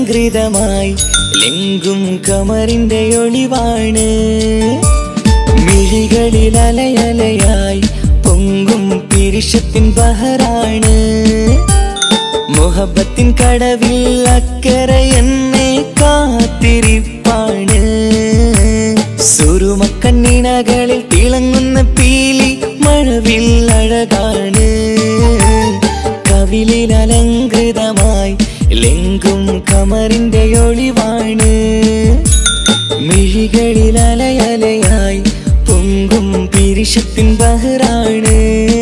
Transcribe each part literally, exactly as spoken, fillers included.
അലങ്കൃതമായി ലെങ്കും കമറിന്റെ ഒളിവാണ് മിഴികളിൽ അലയലയായി പൊങ്കും പിരിശത്തിൻ ബഹറാണ് മുഹബത്തിൻ കടവിൽ അക്കരെ എന്നെ കാത്തിരിപ്പാണ് സുറുമക്കണ്ണിണകളിൽ തിളങ്ങുന്ന പീലി മഴവിൽ അഴകാണ് കവിളിൽ അലങ്കൃതമായി ലെങ്കും കമറിന്റെ ഒളിവാണ് മിഴികളിൽ അലയലയായി പൊങ്കും പിരിശത്തിൻ ബഹറാണ്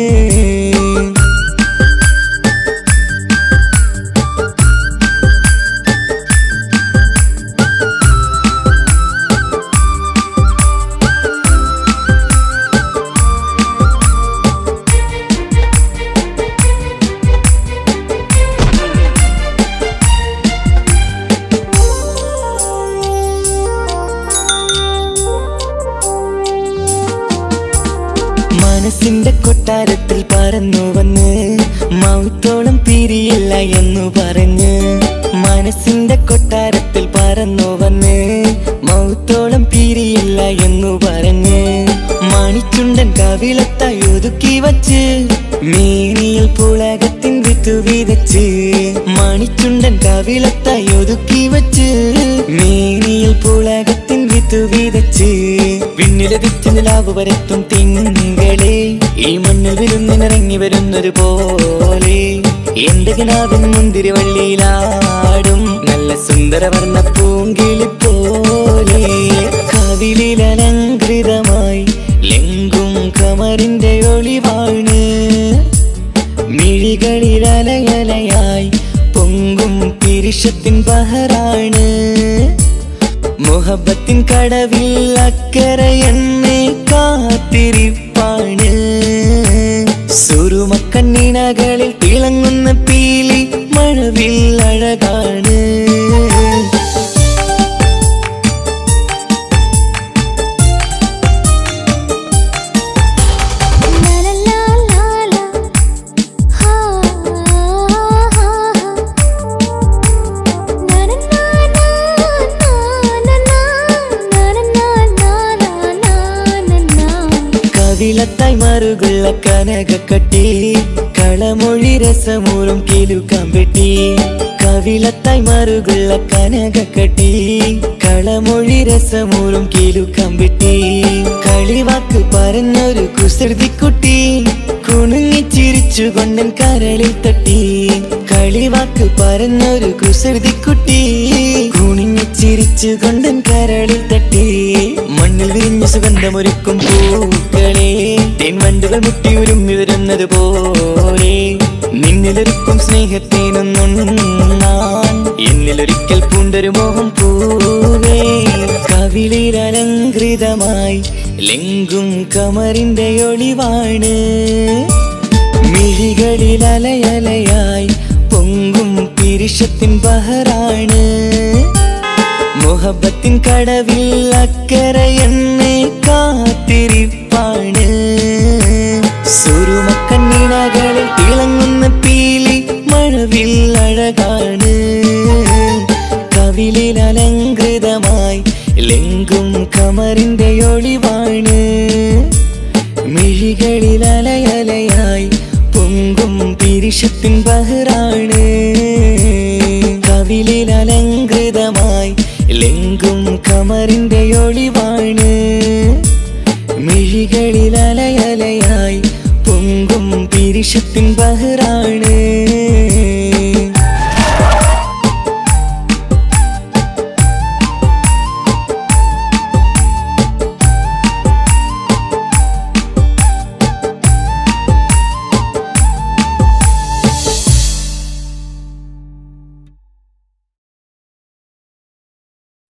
മനസ്സിന്റെ കൊട്ടാരത്തിൽ പറന്നു വന്ന് മൗത്തോളം പിരിയില്ല എന്നു പറഞ്ഞ് മനസ്സിന്റെ കൊട്ടാരത്തിൽ പറന്നു വന്ന് മൗത്തോളം പിരിയില്ല എന്നു പറഞ്ഞ് മണിച്ചുണ്ടൻ കവിളത്തായി ഒതുക്കി വച്ച് മേനിയിൽ പുളകത്തിൻ വിത്തു വിതച്ച് മണിച്ചുണ്ടൻ കവിളത്തായി ഒതുക്കി വച്ച് മേനിയിൽ പുളകത്തിൻ വിത്തു വിതച്ച് വിണ്ണിലതിച്ചു നിലാവ് വരത്തും തിങ്കളെ ഈ മണ്ണിൽ വിരുന്നിനിറങ്ങി വരുന്നൊരു പോലെ എന്റെ കിനാവിൻ മുന്തിരി വള്ളിയിലാടും നല്ല സുന്ദരവർണ്ണ പൂങ്കിളി പോലെ കവിളിൽ അലങ്കൃതമായി ലെങ്കും കമറിന്റെ ഒളിവാണ് മിഴികളിൽ അലയലയായി പൊങ്കും പിരിശത്തിൻ ബഹറാണ് മുഹബത്തിൻ കടവിൽ അക്കരെ എന്നെ കാത്തിരിപ്പാണ് സുറുമക്കണ്ണിണകളിൽ തിളങ്ങുന്ന പീലി മഴവിൽ അഴകാണ് കവിളത്തായി മറുകുള്ള കനകക്കട്ടി കളമൊഴി രസമൂറും കിലുക്കാൻ പെട്ടി കവിളത്തായി മറുകുള്ള കനകക്കട്ടി കളമൊഴി രസമൂറും കിലുക്കാൻ പെട്ടി കളിവാക്ക് പറഞ്ഞൊരു കുസൃതിക്കുട്ടി കുണുങ്ങി ചിരിച്ചു കൊണ്ടൻ കരളിൽ തട്ടി കളിവാക്ക് പറഞ്ഞൊരു കുസൃതിക്കുട്ടി കുണിഞ്ഞു ചിരിച്ചു കൊണ്ടൻ കരളിൽ തട്ടി മണ്ണിൽ വിരിഞ്ഞ സുഗന്ധമൊരുക്കും പൂക്കളെ തേൻവണ്ടുകൾ മുട്ടിയുരുമ്മി വരുന്നത് പോലെ നിന്നിലൊരുക്കും സ്നേഹത്തേനൊന്നുണ്ണാൻ എന്നിലൊരിക്കൽ പൂണ്ടൊരു മോഹം പൂവേ കവിളിൽ അലങ്കൃതമായി ലെങ്കും കമറിന്റെ ഒളിവാണ് മിഴികളിൽ അലയലയായി പൊങ്കും പിരിശത്തിൻ ബഹറാണ് മുഹബത്തിൻ കടവിൽ അക്കരെ എന്നെ കാത്തിരിപ്പാണ് സുറുമക്കണ്ണിണകളിൽ തിളങ്ങുന്ന പീലി മഴവിൽ അഴകാണ് കവിളിൽ അലങ്കൃതമായി ലെങ്കും കമറിന്റെ ഒളിവാണ് മിഴികളിൽ അലയലയായി പൊങ്കും പിരിശത്തിൻ ബഹറാണ് കവിളിൽ അലങ്കൃതമായി ലെങ്കും കമറിന്റെ ഒളിവാണ് മിഴികളിൽ അലയലയായി പൊങ്കും പിരിശത്തിൻ ബഹറാണ്